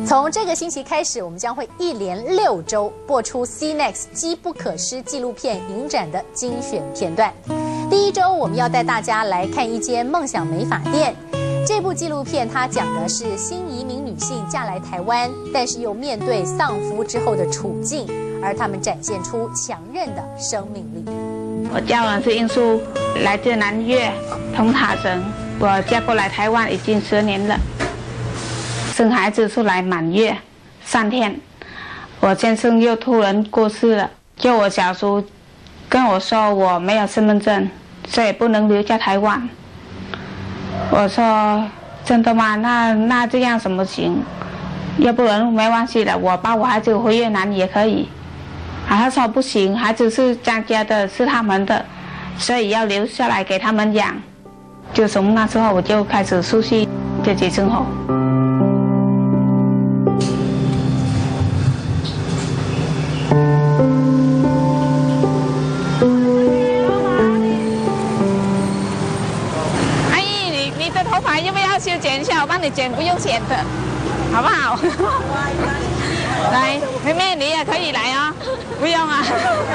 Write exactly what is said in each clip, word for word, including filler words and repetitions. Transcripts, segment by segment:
从这个星期开始，我们将会一连六周播出 C N E X 机不可失纪录片影展的精选片段。第一周，我们要带大家来看一间梦想美发店。这部纪录片它讲的是新移民女性嫁来台湾，但是又面对丧夫之后的处境，而她们展现出强韧的生命力。 我叫王是英淑，来自南越通塔省。我嫁过来台湾已经十年了。生孩子出来满月三天，我先生又突然过世了。就我小叔跟我说我没有身份证，所以不能留在台湾。我说真的吗？那那这样怎么行？要不然没关系的，我把我孩子回越南也可以。他说不行，孩子是张家的，是他们的，所以要留下来给他们养。就从那时候我就开始熟悉自己生活。阿姨，你你的头发要不要修剪一下？我帮你剪，不用钱的，好不好？来，妹妹你也可以来啊、哦，不用啊。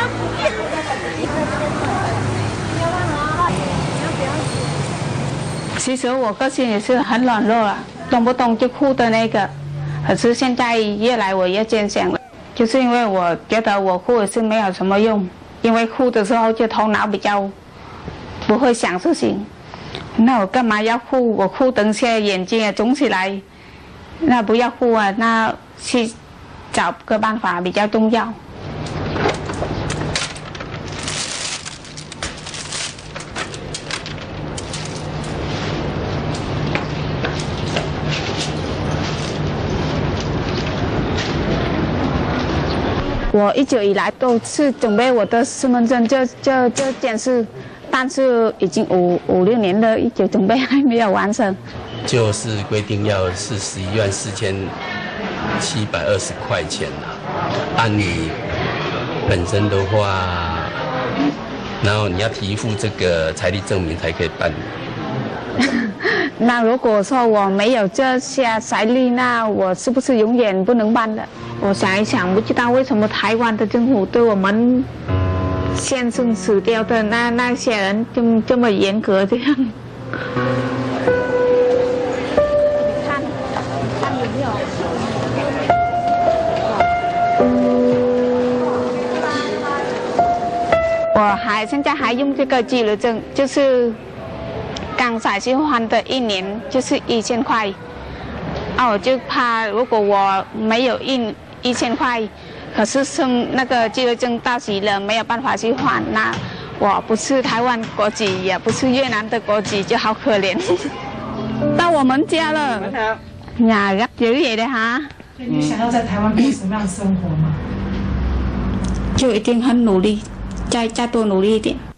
其实我个性也是很软弱了，动不动就哭的那个。可是现在越来我越坚强了，就是因为我觉得我哭也是没有什么用，因为哭的时候就头脑比较不会想事情。那我干嘛要哭？我哭等下眼睛也肿起来，那不要哭啊，那去找个办法比较重要。我一直以来都是准备我的身份证，这这这件事，但是已经五五六年了，一直准备还没有完成。 就是规定要是十一万四千七百二十块钱啦，按你本身的话，然后你要提付这个财力证明才可以办。 那如果说我没有这些财力，那我是不是永远不能办的？我想一想，不知道为什么台湾的政府对我们先生死掉的那那些人这么这么严格这样。你看，看有没有？我还现在还用这个记录证，就是刚才去换的一年就是一千块。啊，我就怕如果我没有印一千块，可是生那个记录证到期了，没有办法去换，那我不是台湾国籍，也不是越南的国籍，就好可怜。到我们家了，呀，有嘢的哈。 你想要在台湾过什么样的生活吗？ 就一定很努力，再再多努力一点。